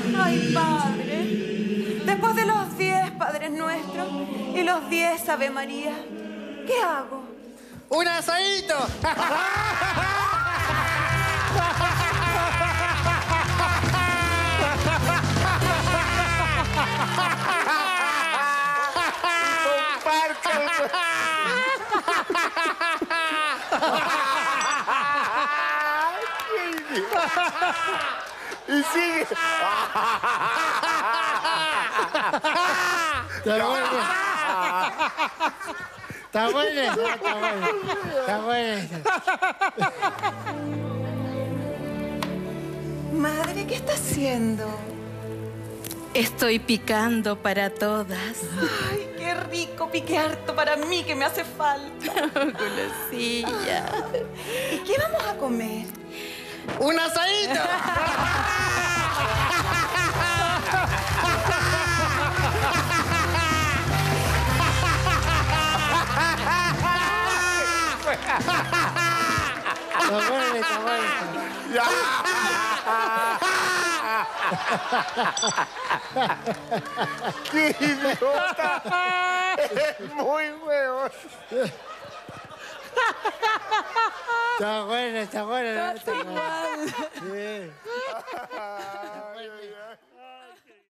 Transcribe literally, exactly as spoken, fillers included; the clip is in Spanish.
Ay, padre, después de los diez Padres Nuestros y los diez Ave María, ¿qué hago? ¡Un asadito! Y sigue. Está bueno. Está bueno. Está bueno. Está bueno. Madre, ¿qué está haciendo? Estoy picando para todas. Ay, qué rico, pique harto para mí, que me hace falta. Golosilla. ¿Y qué vamos a comer? ¡Un asadito! Está bueno, está bueno. ¡Qué idiota! Es muy huevón. Está bueno, está bueno. Está igual. Sí.